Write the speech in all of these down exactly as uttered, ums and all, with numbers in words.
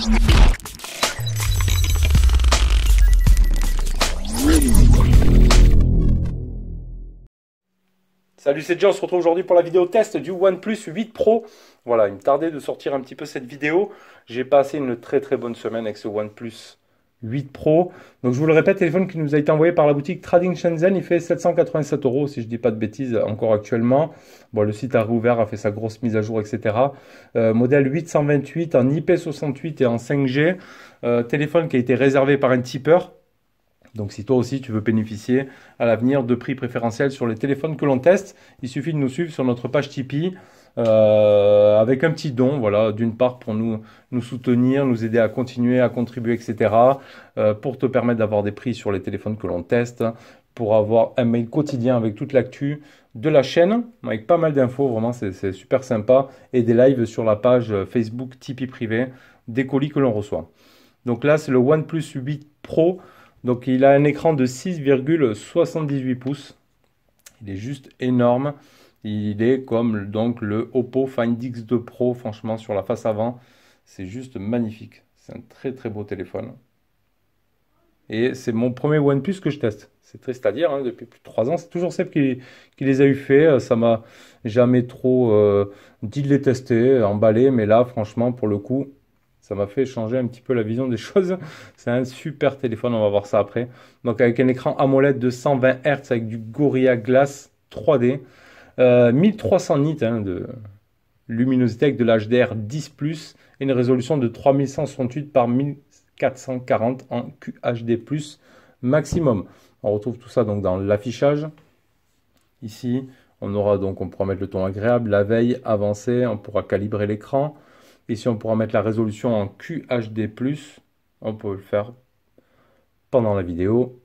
Salut, c'est Jay, on se retrouve aujourd'hui pour la vidéo test du OnePlus huit Pro. Voilà, il me tardait de sortir un petit peu cette vidéo. J'ai passé une très très bonne semaine avec ce OnePlus huit Pro. Donc je vous le répète, téléphone qui nous a été envoyé par la boutique Trading Shenzhen, il fait sept cent quatre-vingt-sept euros si je ne dis pas de bêtises encore actuellement. Bon, le site a rouvert, a fait sa grosse mise à jour, et cetera. Euh, modèle huit cent vingt-huit en I P soixante-huit et en cinq G. Euh, téléphone qui a été réservé par un tipeur. Donc si toi aussi tu veux bénéficier à l'avenir de prix préférentiels sur les téléphones que l'on teste, il suffit de nous suivre sur notre page Tipeee euh, avec un petit don, voilà, d'une part pour nous, nous soutenir, nous aider à continuer, à contribuer, et cetera. Euh, pour te permettre d'avoir des prix sur les téléphones que l'on teste, pour avoir un mail quotidien avec toute l'actu de la chaîne, avec pas mal d'infos, vraiment c'est super sympa, et des lives sur la page Facebook Tipeee privé, des colis que l'on reçoit. Donc là c'est le OnePlus huit Pro. Donc il a un écran de six virgule soixante-dix-huit pouces. Il est juste énorme. Il est comme donc le Oppo Find X deux Pro, franchement sur la face avant. C'est juste magnifique. C'est un très très beau téléphone. Et c'est mon premier OnePlus que je teste. C'est triste à dire, hein, depuis plus de trois ans. C'est toujours Seb qui, qui les a eu fait. Ça m'a jamais trop euh, dit de les tester, emballé. Mais là, franchement, pour le coup, ça m'a fait changer un petit peu la vision des choses. C'est un super téléphone, on va voir ça après. Donc avec un écran AMOLED de cent vingt hertz avec du Gorilla Glass trois D. Euh, mille trois cents nits hein, de luminosité avec de l'H D R dix plus et une résolution de trois mille cent soixante-huit par mille quatre cent quarante en Q H D plus maximum. On retrouve tout ça donc dans l'affichage. Ici, on aura donc, on pourra mettre le ton agréable, la veille, avancée, on pourra calibrer l'écran. Ici, on pourra mettre la résolution en Q H D plus. On peut le faire pendant la vidéo.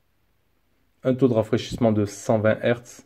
Un taux de rafraîchissement de cent vingt hertz.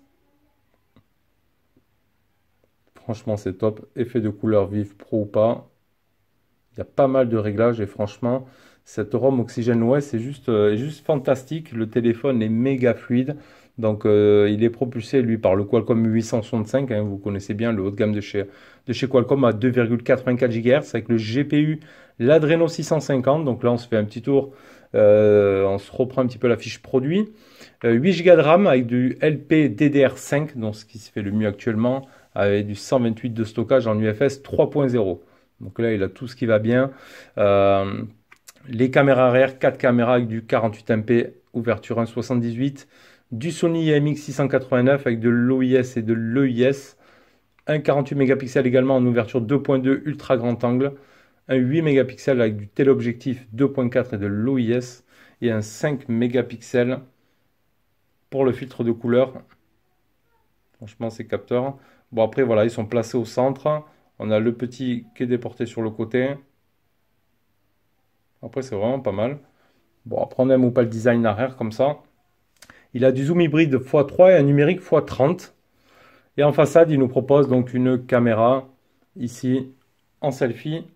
Franchement, c'est top. Effet de couleur vive pro ou pas. Il y a pas mal de réglages et franchement, cette ROM Oxygène O S est juste, euh, juste fantastique. Le téléphone est méga fluide. Donc, euh, il est propulsé, lui, par le Qualcomm huit cent soixante-cinq. Hein, vous connaissez bien le haut de gamme de chez, de chez Qualcomm à deux virgule quatre-vingt-quatre gigahertz avec le G P U, l'Adreno six cent cinquante. Donc là, on se fait un petit tour. Euh, on se reprend un petit peu la fiche produit. Euh, huit giga de RAM avec du L P D D R cinq, donc ce qui se fait le mieux actuellement, avec du cent vingt-huit de stockage en U F S trois point zéro. Donc là, il a tout ce qui va bien. Euh, les caméras arrière, quatre caméras avec du quarante-huit mégapixels, ouverture un virgule soixante-dix-huit. Du Sony I M X six cent quatre-vingt-neuf avec de l'O I S et de l'E I S. Un quarante-huit mégapixels également en ouverture deux point deux ultra grand angle. Un huit mégapixels avec du téléobjectif deux point quatre et de l'O I S. Et un cinq mégapixels pour le filtre de couleur. Franchement, ces capteurs. Bon, après, voilà, ils sont placés au centre. On a le petit qui est déporté sur le côté. Après, c'est vraiment pas mal. Bon, après, on aime ou pas le design arrière comme ça. Il a du zoom hybride fois trois et un numérique fois trente. Et en façade, il nous propose donc une caméra, ici, en selfie,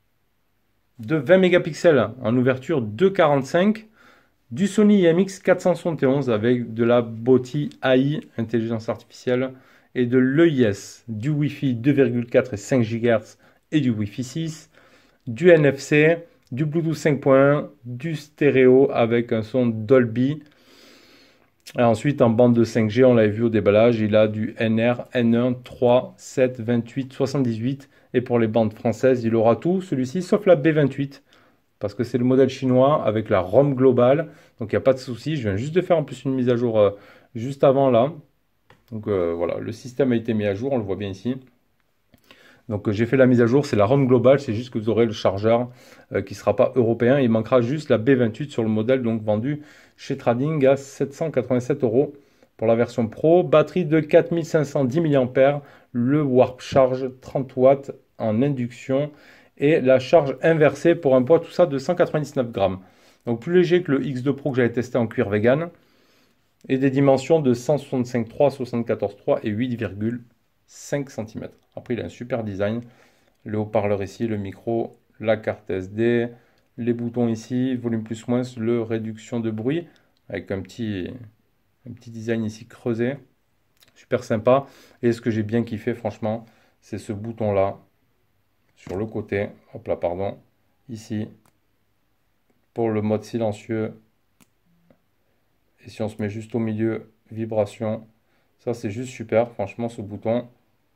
de vingt mégapixels en ouverture deux virgule quarante-cinq. Du Sony I M X quatre cent soixante et onze avec de la Boti A I, intelligence artificielle, et de l'E I S, du Wi-Fi deux virgule quatre et cinq gigahertz et du Wi-Fi six, du N F C, du Bluetooth cinq point un, du stéréo avec un son Dolby. Et ensuite, en bande de cinq G, on l'avait vu au déballage, il a du N R, N un, trois, sept, vingt-huit, soixante-dix-huit. Et pour les bandes françaises, il aura tout, celui-ci, sauf la B vingt-huit. Parce que c'est le modèle chinois avec la ROM globale. Donc il n'y a pas de souci. Je viens juste de faire en plus une mise à jour euh, juste avant là. Donc euh, voilà, le système a été mis à jour, on le voit bien ici. Donc euh, j'ai fait la mise à jour, c'est la ROM globale, c'est juste que vous aurez le chargeur euh, qui ne sera pas européen. Il manquera juste la B vingt-huit sur le modèle donc vendu chez Trading à sept cent quatre-vingt-sept euros pour la version Pro. Batterie de quatre mille cinq cent dix milliampères heure, le Warp Charge trente watts en induction et la charge inversée pour un poids tout ça de cent quatre-vingt-dix-neuf grammes. Donc plus léger que le X deux Pro que j'avais testé en cuir vegan et des dimensions de cent soixante-cinq virgule trois, soixante-quatorze virgule trois et huit virgule cinq centimètres. Après il a un super design, le haut-parleur ici, le micro, la carte S D, les boutons ici, volume plus moins, le réduction de bruit avec un petit, un petit design ici creusé, super sympa. Et ce que j'ai bien kiffé franchement, c'est ce bouton là sur le côté, hop là pardon, ici pour le mode silencieux. Et si on se met juste au milieu, vibration, ça c'est juste super, franchement ce bouton,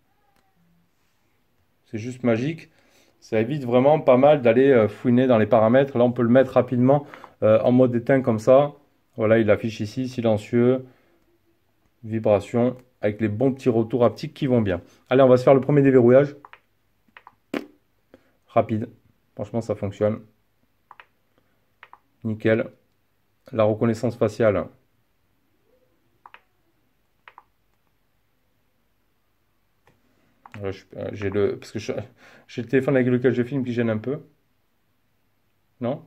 c'est juste magique. Ça évite vraiment pas mal d'aller euh, fouiner dans les paramètres. Là on peut le mettre rapidement euh, en mode éteint comme ça. Voilà, il affiche ici silencieux, vibration, avec les bons petits retours haptiques qui vont bien. Allez, on va se faire le premier déverrouillage. Rapide, franchement ça fonctionne. Nickel. La reconnaissance faciale. J'ai le, parce que j'ai le téléphone avec lequel je filme qui gêne un peu. Non?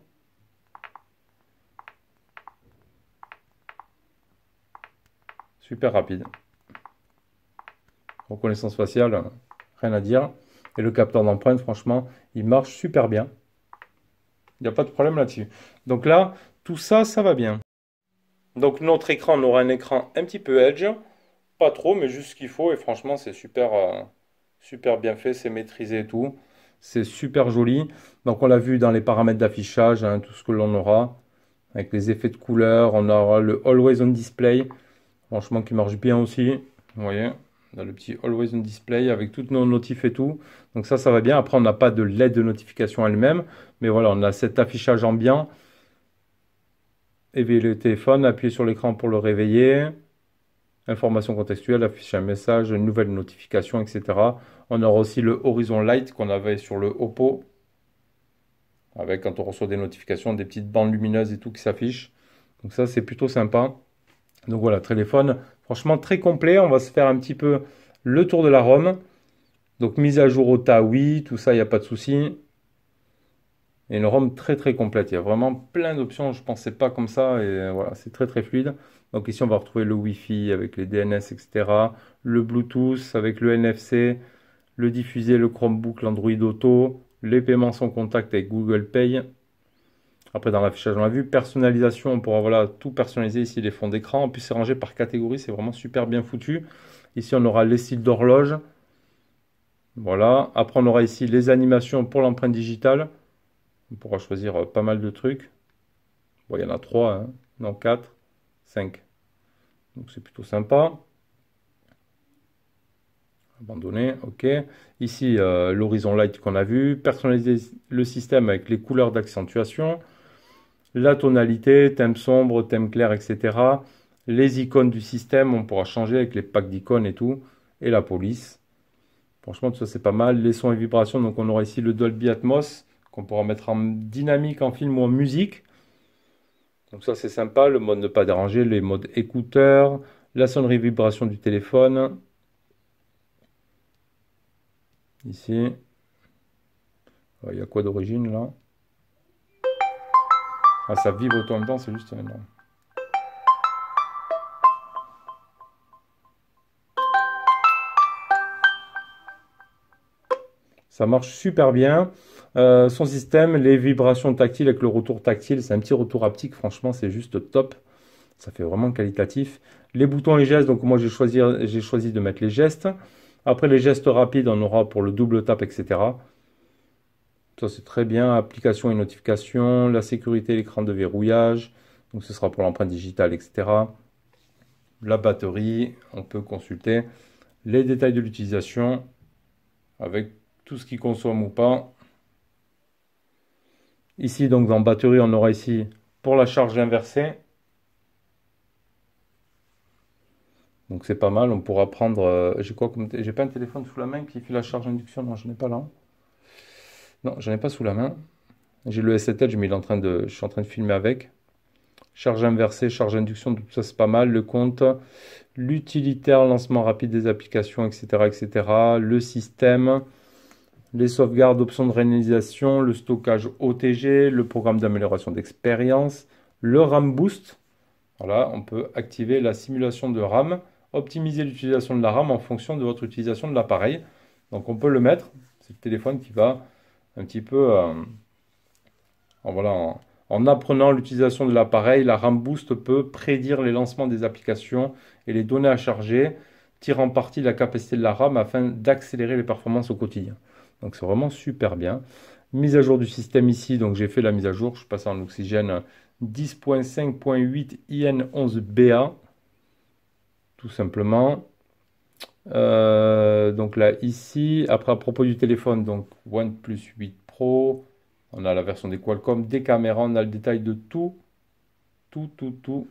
Super rapide. Reconnaissance faciale, rien à dire. Et le capteur d'empreinte, franchement, il marche super bien. Il n'y a pas de problème là-dessus. Donc là, tout ça, ça va bien. Donc notre écran, on aura un écran un petit peu edge. Pas trop, mais juste ce qu'il faut. Et franchement, c'est super, euh, super bien fait. C'est maîtrisé et tout. C'est super joli. Donc on l'a vu dans les paramètres d'affichage, hein, tout ce que l'on aura. Avec les effets de couleur. On aura le Always on Display. Franchement, qui marche bien aussi. Vous voyez, on a le petit Always on Display avec toutes nos notifs et tout. Donc ça, ça va bien. Après, on n'a pas de L E D de notification elle-même. Mais voilà, on a cet affichage ambiant. Éveiller le téléphone, appuyer sur l'écran pour le réveiller. Information contextuelle, afficher un message, une nouvelle notification, et cetera. On aura aussi le Horizon Light qu'on avait sur le Oppo. Avec, quand on reçoit des notifications, des petites bandes lumineuses et tout qui s'affichent. Donc ça, c'est plutôt sympa. Donc voilà, téléphone franchement très complet. On va se faire un petit peu le tour de la ROM. Donc mise à jour O T A, oui, tout ça, il n'y a pas de souci. Et une ROM très très complète. Il y a vraiment plein d'options. Je ne pensais pas comme ça. Et voilà, c'est très très fluide. Donc ici, on va retrouver le Wi-Fi avec les D N S, et cetera. Le Bluetooth avec le N F C. Le diffusé, le Chromebook, l'Android Auto. Les paiements sans contact avec Google Pay. Après, dans l'affichage, on l'a vu. Personnalisation, on pourra voilà, tout personnaliser ici, les fonds d'écran. En plus, c'est rangé par catégorie. C'est vraiment super bien foutu. Ici, on aura les styles d'horloge. Voilà. Après, on aura ici les animations pour l'empreinte digitale. On pourra choisir pas mal de trucs. Bon, il y en a trois, hein. Non, quatre, cinq. Donc, c'est plutôt sympa. Abandonné, ok. Ici, euh, l'horizon light qu'on a vu. Personnaliser le système avec les couleurs d'accentuation. La tonalité, thème sombre, thème clair, et cetera. Les icônes du système, on pourra changer avec les packs d'icônes et tout. Et la police. Franchement, tout ça, c'est pas mal. Les sons et vibrations, donc on aura ici le Dolby Atmos, qu'on pourra mettre en dynamique, en film ou en musique. Donc ça, c'est sympa. Le mode ne pas déranger, les modes écouteurs, la sonnerie vibration du téléphone. Ici. Il y a quoi d'origine, là? Ah, ça vibre autant en même temps, c'est juste énorme. Ça marche super bien. Euh, son système, les vibrations tactiles avec le retour tactile, c'est un petit retour haptique, franchement, c'est juste top. Ça fait vraiment qualitatif. Les boutons et gestes, donc moi j'ai choisi, j'ai choisi de mettre les gestes. Après les gestes rapides, on aura pour le double tap, et cetera. Ça c'est très bien. Applications et notifications, la sécurité, l'écran de verrouillage. Donc ce sera pour l'empreinte digitale, et cetera. La batterie, on peut consulter les détails de l'utilisation avec tout ce qui consomme ou pas. Ici, donc dans batterie, on aura ici pour la charge inversée. Donc c'est pas mal, on pourra prendre... Euh, j'ai quoi comme... J'ai pas un téléphone sous la main qui fait la charge induction, non, je n'ai pas là. Non, j'en ai pas sous la main. J'ai le S sept Edge, mais il est en train de... je suis en train de filmer avec. Charge inversée, charge induction, tout ça c'est pas mal. Le compte, l'utilitaire, lancement rapide des applications, et cetera, et cetera. Le système, les sauvegardes, options de réalisation, le stockage O T G, le programme d'amélioration d'expérience, le RAM Boost. Voilà, on peut activer la simulation de RAM, optimiser l'utilisation de la RAM en fonction de votre utilisation de l'appareil. Donc on peut le mettre, c'est le téléphone qui va un petit peu, euh, en, voilà, en, en apprenant l'utilisation de l'appareil, la RAM Boost peut prédire les lancements des applications et les données à charger, tirant parti de la capacité de la RAM afin d'accélérer les performances au quotidien. Donc c'est vraiment super bien. Mise à jour du système ici, donc j'ai fait la mise à jour. Je passe en oxygène dix point cinq point huit I N onze B A, tout simplement. Euh, donc là, ici, après à propos du téléphone, donc OnePlus huit Pro, on a la version des Qualcomm, des caméras, on a le détail de tout, tout, tout, tout.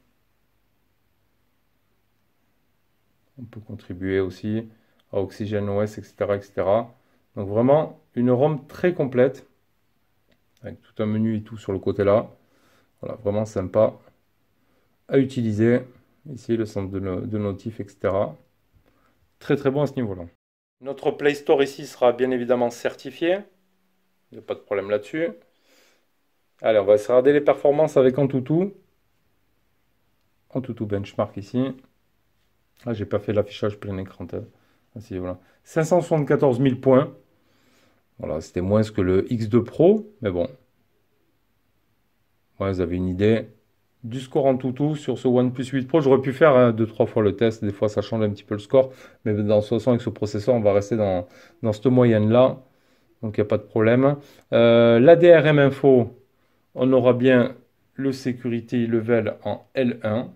On peut contribuer aussi à Oxygen O S, et cetera, et cetera. Donc vraiment une ROM très complète, avec tout un menu et tout sur le côté là. Voilà, vraiment sympa à utiliser. Ici, le centre de, no- de notif, et cetera. Très très bon à ce niveau-là. Notre Play Store ici sera bien évidemment certifié. Il n'y a pas de problème là-dessus. Allez, on va se regarder les performances avec Antutu. Antutu Benchmark ici. Ah, j'ai pas fait l'affichage plein écran. Ah, si, voilà. cinq cent soixante-quatorze mille points. Voilà, c'était moins que le X deux Pro, mais bon. Ouais, vous avez une idée du score en tout sur ce OnePlus huit Pro. J'aurais pu faire hein, deux, trois fois le test. Des fois, ça change un petit peu le score. Mais dans ce façon, avec ce processeur, on va rester dans, dans cette moyenne-là. Donc, il n'y a pas de problème. Euh, L'A D R M Info, on aura bien le Security Level en L un.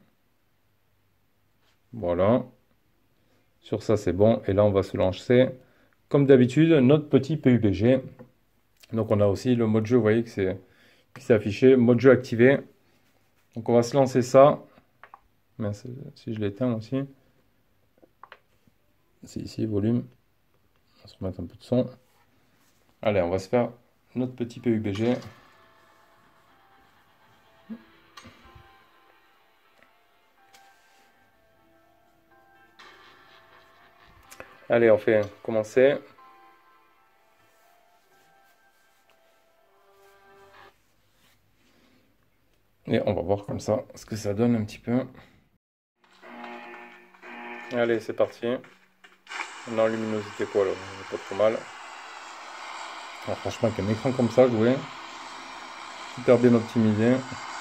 Voilà. Sur ça, c'est bon. Et là, on va se lancer, comme d'habitude, notre petit P U B G. Donc, on a aussi le mode jeu, vous voyez, que c'est qui s'est affiché. Mode jeu activé. Donc, on va se lancer ça. Mince, si je l'éteins aussi. C'est ici, volume. On va se remettre un peu de son. Allez, on va se faire notre petit P U B G. Allez, on fait commencer. Et on va voir comme ça ce que ça donne un petit peu. Allez, c'est parti. On a en luminosité quoi là, pas trop mal. Alors, franchement, avec un écran comme ça, jouer, super bien optimisé.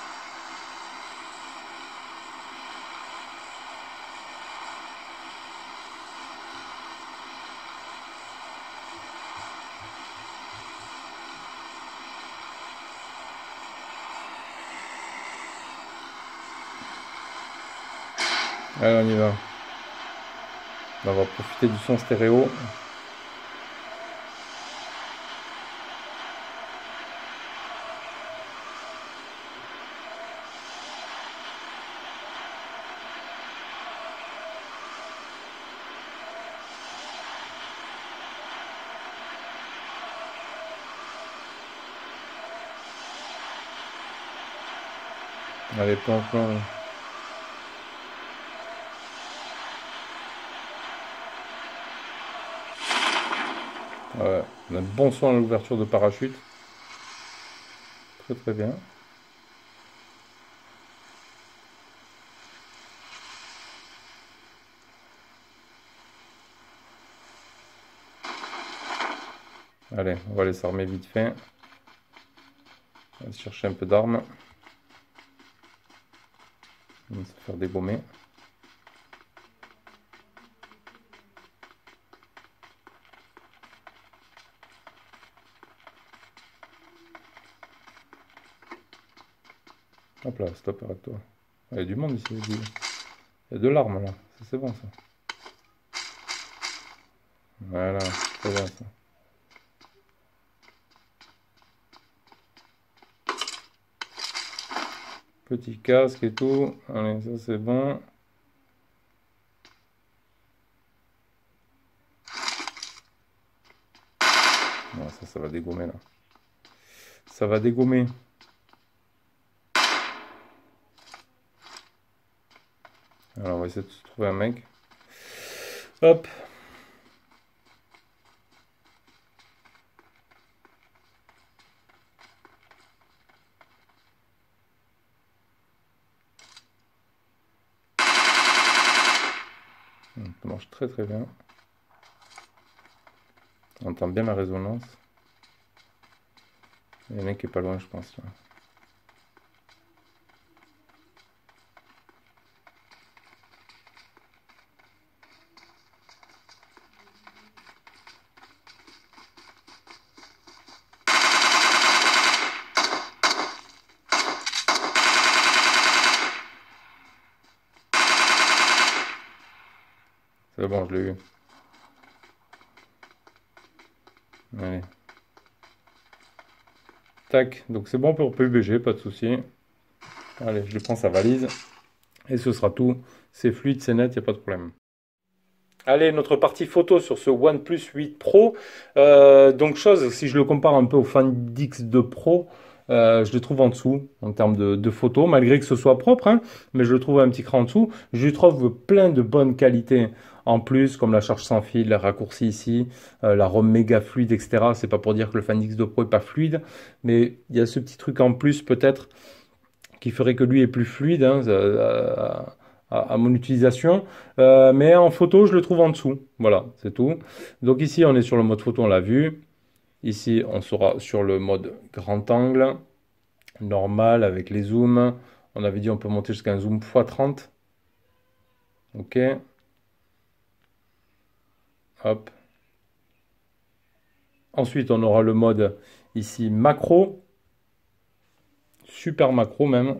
Allez, on y va. On va profiter du son stéréo. Allez, plan, plan. Ouais, on a un bon son à l'ouverture de parachute. Très très bien. Allez, on va les s'armer vite fait. On va chercher un peu d'armes. On va se faire dégommer. Hop là, stop, arrête-toi. Il y a du monde ici. Il y a du- il y a de l'arme là. Ça, c'est bon ça. Voilà, très bien ça. Petit casque et tout. Allez, ça c'est bon. Bon, ça, ça va dégommer là. Ça va dégommer. Alors, on va essayer de se trouver un mec. Hop. Ça marche très très bien. On entend bien la résonance. Il y a un mec qui est pas loin, je pense. Là. C'est bon, je l'ai eu. Allez. Tac, donc c'est bon pour P U B G, pas de souci. Allez, je prends sa valise. Et ce sera tout. C'est fluide, c'est net, il n'y a pas de problème. Allez, notre partie photo sur ce OnePlus huit Pro. Euh, donc chose, si je le compare un peu au Find X deux Pro, euh, je le trouve en dessous en termes de, de photos, malgré que ce soit propre, hein, mais je le trouve un petit cran en dessous. Je lui trouve plein de bonnes qualités en plus, comme la charge sans fil, les raccourcis ici, euh, la ROM méga fluide, et cetera. C'est pas pour dire que le Find X deux Pro est pas fluide, mais il y a ce petit truc en plus peut-être qui ferait que lui est plus fluide, hein, à, à, à mon utilisation. Euh, mais en photo, je le trouve en dessous. Voilà, c'est tout. Donc ici, on est sur le mode photo, on l'a vu. Ici, on sera sur le mode grand angle, normal, avec les zooms. On avait dit on peut monter jusqu'à un zoom fois trente. Ok. Hop. Ensuite, on aura le mode ici macro. Super macro même.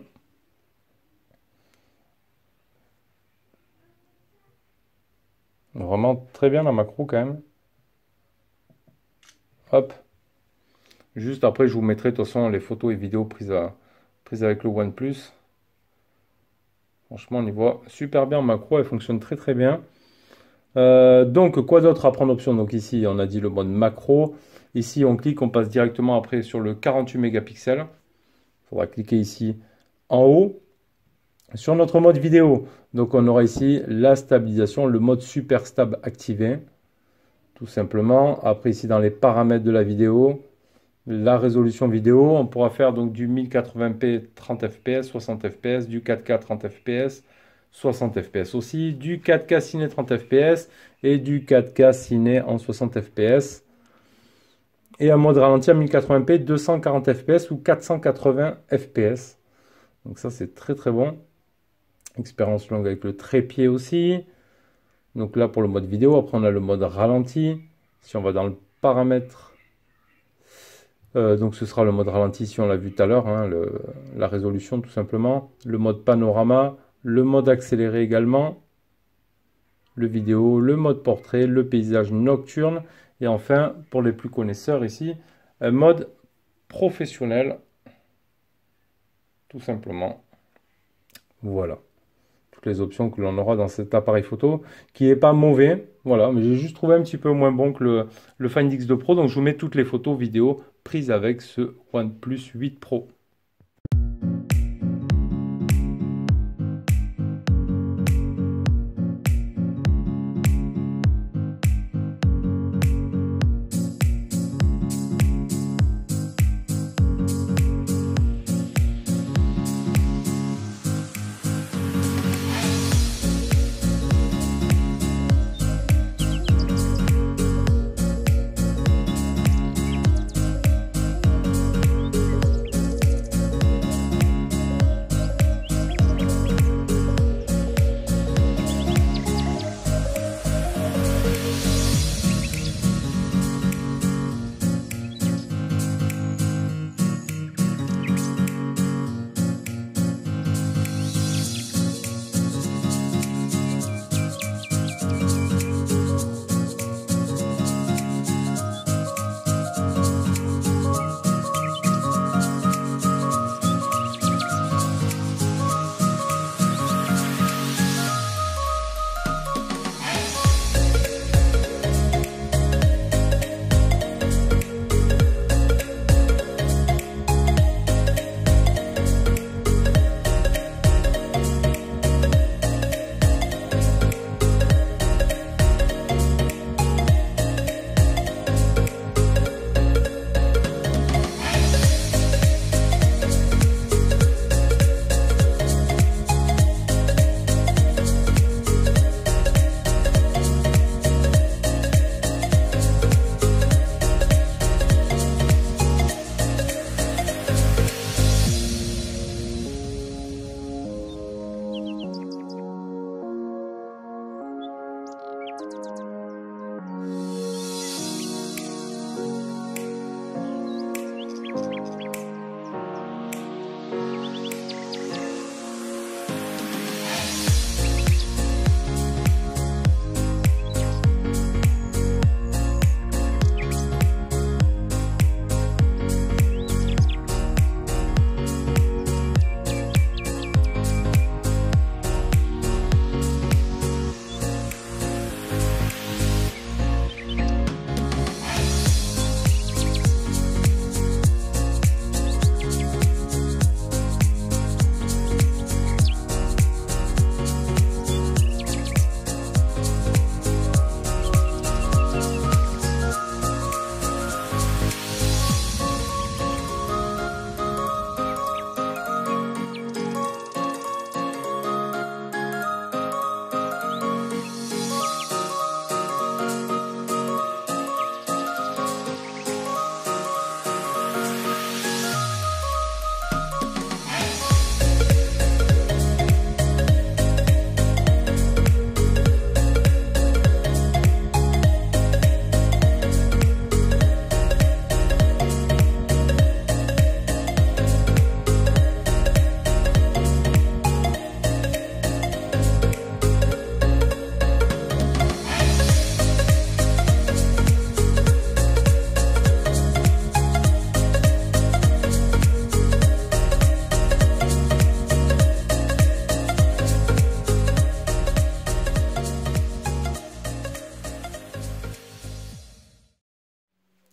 Vraiment très bien la macro quand même. Hop. Juste après, je vous mettrai de toute façon les photos et vidéos prises, à, prises avec le OnePlus. Franchement, on y voit super bien en macro. Elle fonctionne très très bien. Euh, donc, quoi d'autre à prendre option? Donc ici, on a dit le mode macro. Ici, on clique, on passe directement après sur le quarante-huit mégapixels. Il faudra cliquer ici en haut. Sur notre mode vidéo, donc on aura ici la stabilisation, le mode super stable activé, tout simplement. Après ici dans les paramètres de la vidéo, la résolution vidéo, on pourra faire donc du mille quatre-vingts p trente F P S, soixante F P S, du quatre K trente F P S, soixante F P S aussi, du quatre K ciné trente F P S et du quatre K ciné en soixante F P S. Et un mode ralenti à mille quatre-vingts p, deux cent quarante F P S ou quatre cent quatre-vingts F P S. Donc ça c'est très très bon. Expérience longue avec le trépied aussi. Donc là pour le mode vidéo, après on a le mode ralenti. Si on va dans le paramètre, euh, donc ce sera le mode ralenti si on l'a vu tout à l'heure, hein, la résolution tout simplement. Le mode panorama, le mode accéléré également. Le vidéo, le mode portrait, le paysage nocturne. Et enfin, pour les plus connaisseurs ici, un mode professionnel. Tout simplement. Voilà. Les options que l'on aura dans cet appareil photo qui est pas mauvais, voilà, mais j'ai juste trouvé un petit peu moins bon que le, le Find X deux Pro, donc je vous mets toutes les photos vidéos prises avec ce OnePlus huit Pro.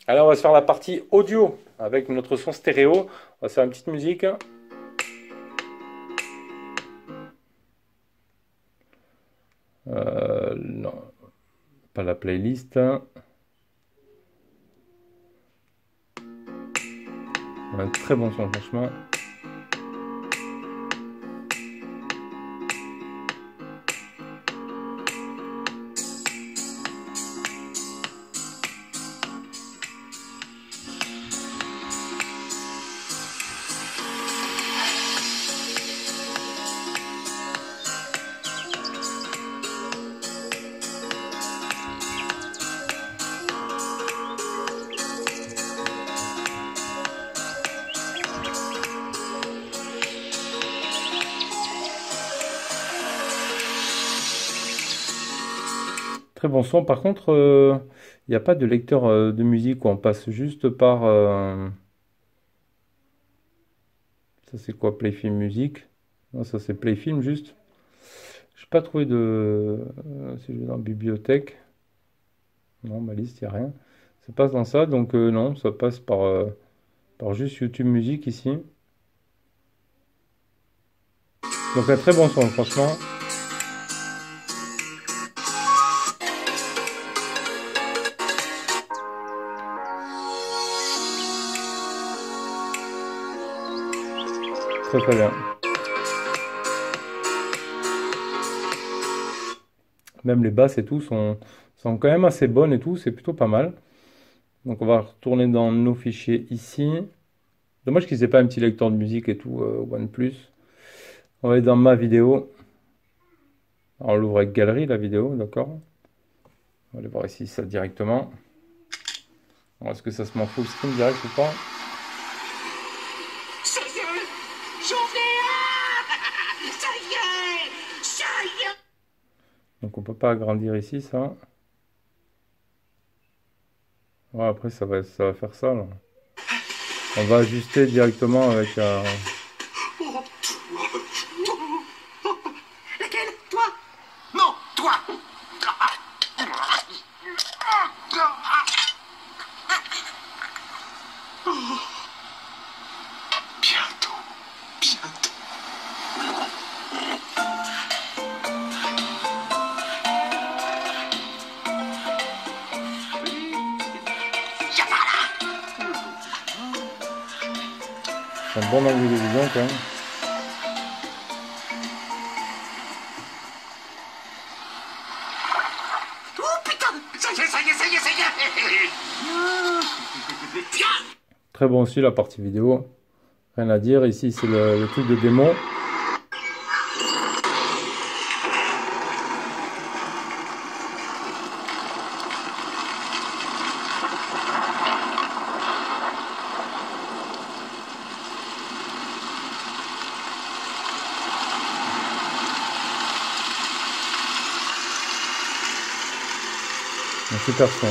Alors, on va se faire la partie audio avec notre son stéréo. On va se faire une petite musique. Euh, non, pas la playlist. Un très bon son, franchement. Très bon son. Par contre, euh, il n'y a pas de lecteur euh, de musique où on passe juste par... euh, Ça, c'est quoi? Playfilm musique? Non, ça, c'est Playfilm juste. Je n'ai pas trouvé de... euh, Si je vais dans bibliothèque. Non, ma liste, il n'y a rien. Ça passe dans ça. Donc, euh, non, ça passe par, euh, par juste YouTube Musique ici. Donc, un très bon son, franchement. Très très bien. Même les basses et tout sont, sont quand même assez bonnes et tout, c'est plutôt pas mal. Donc on va retourner dans nos fichiers ici. Dommage qu'ils aient pas un petit lecteur de musique et tout, euh, OnePlus. On va aller dans ma vidéo. Alors, on l'ouvre avec galerie la vidéo, d'accord. On va aller voir ici ça directement. Est-ce que ça se met en full screen direct ou pas? Ça y est, j'en ai un. Ça y est, ça y est. Donc on peut pas agrandir ici ça. Ouais, après ça va, ça va faire ça là. On va ajuster directement avec un... Oh, toi. Laquelle? Toi? Non, toi. Oh. Bientôt, bientôt. C'est un bon angle de vision quand même. Oh putain, ça y est, ça y est, ça y est, ça y est. Tiens. Très bon aussi la partie vidéo. Rien à dire. Ici c'est le, le truc de démo. Un super son.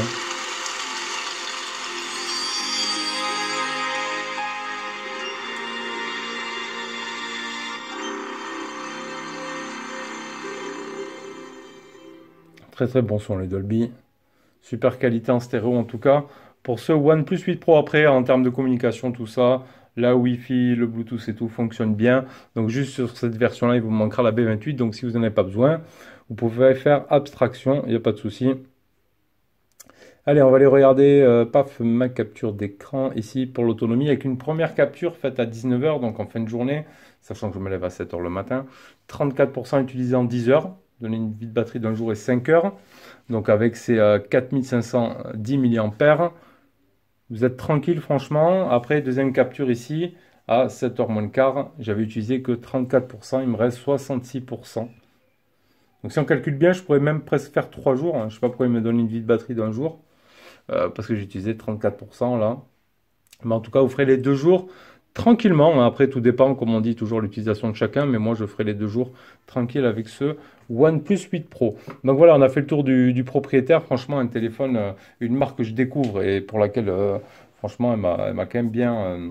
Très très bon son les Dolby. Super qualité en stéréo en tout cas. Pour ce OnePlus huit Pro après, en termes de communication, tout ça, la Wi-Fi, le Bluetooth et tout fonctionne bien. Donc juste sur cette version-là, il vous manquera la B vingt-huit. Donc si vous n'en avez pas besoin, vous pouvez faire abstraction, il n'y a pas de souci. Allez, on va aller regarder, euh, paf, ma capture d'écran ici pour l'autonomie avec une première capture faite à dix-neuf heures, donc en fin de journée, sachant que je me lève à sept heures le matin. trente-quatre pour cent utilisé en dix heures, donner une vie de batterie d'un jour et cinq heures. Donc avec ces euh, quatre mille cinq cent dix milliampères, vous êtes tranquille franchement. Après, deuxième capture ici, à sept heures moins le quart, j'avais utilisé que trente-quatre pour cent, il me reste soixante-six pour cent. Donc si on calcule bien, je pourrais même presque faire trois jours. Hein. Je ne sais pas pourquoi il me donne une vie de batterie d'un jour. Euh, parce que j'ai utilisé trente-quatre pour cent là. Mais en tout cas, vous ferez les deux jours tranquillement. Hein. Après, tout dépend, comme on dit, toujours l'utilisation de chacun. Mais moi, je ferai les deux jours tranquille avec ce OnePlus huit Pro. Donc voilà, on a fait le tour du, du propriétaire. Franchement, un téléphone, euh, une marque que je découvre et pour laquelle, euh, franchement, elle m'a quand même bien, euh,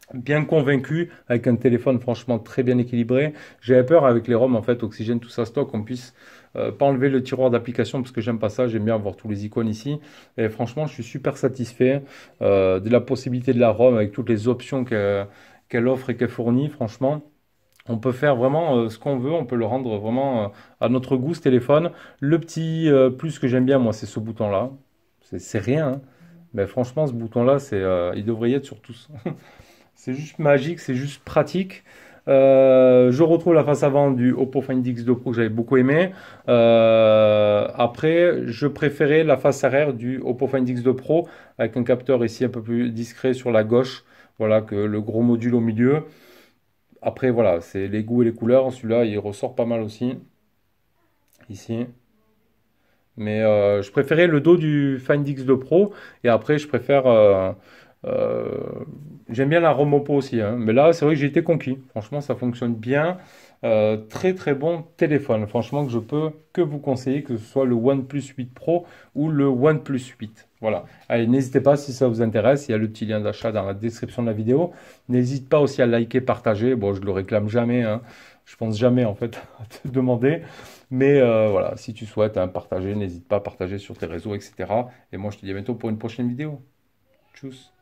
bien convaincu avec un téléphone franchement très bien équilibré. J'avais peur avec les ROM en fait, Oxygène, tout ça stock, qu'on puisse euh, pas enlever le tiroir d'application parce que j'aime pas ça, j'aime bien avoir tous les icônes ici. Et franchement, je suis super satisfait euh, de la possibilité de la ROM avec toutes les options que- qu'elle offre et qu'elle fournit. Franchement, on peut faire vraiment euh, ce qu'on veut, on peut le rendre vraiment euh, à notre goût ce téléphone. Le petit euh, plus que j'aime bien, moi, c'est ce bouton-là. C'est c'est rien, hein. Mais franchement, ce bouton-là, c'est, euh, il devrait y être sur tous. C'est juste magique, c'est juste pratique. Euh, je retrouve la face avant du Oppo Find X deux Pro que j'avais beaucoup aimé. Euh, après, je préférais la face arrière du Oppo Find X deux Pro avec un capteur ici un peu plus discret sur la gauche. Voilà, que le gros module au milieu. Après, voilà, c'est les goûts et les couleurs. Celui-là, il ressort pas mal aussi. Ici. Mais euh, je préférais le dos du Find X deux Pro. Et après, je préfère. euh, euh, J'aime bien la ROM Oppo aussi, hein. Mais là, c'est vrai que j'ai été conquis. Franchement, ça fonctionne bien. Euh, très très bon téléphone. Franchement, que je peux que vous conseiller, que ce soit le OnePlus huit Pro ou le OnePlus huit. Voilà. Allez, n'hésitez pas si ça vous intéresse. Il y a le petit lien d'achat dans la description de la vidéo. N'hésite pas aussi à liker, partager. Bon, je le réclame jamais, hein. Je pense jamais en fait à te demander. Mais euh, voilà, si tu souhaites hein, partager, n'hésite pas à partager sur tes réseaux, et cetera. Et moi, je te dis à bientôt pour une prochaine vidéo. Tchuss.